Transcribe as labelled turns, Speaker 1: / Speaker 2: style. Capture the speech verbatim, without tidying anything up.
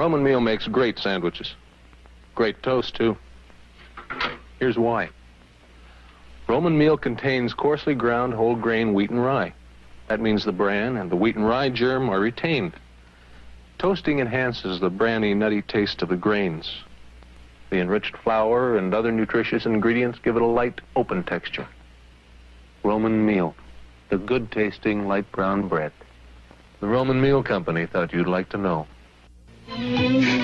Speaker 1: Roman meal makes great sandwiches. Great toast, too. Here's why. Roman meal contains coarsely ground whole grain wheat and rye. That means the bran and the wheat and rye germ are retained. Toasting enhances the branny, nutty taste of the grains. The enriched flour and other nutritious ingredients give it a light, open texture. Roman meal, the good-tasting light brown bread. The Roman Meal Company thought you'd like to know.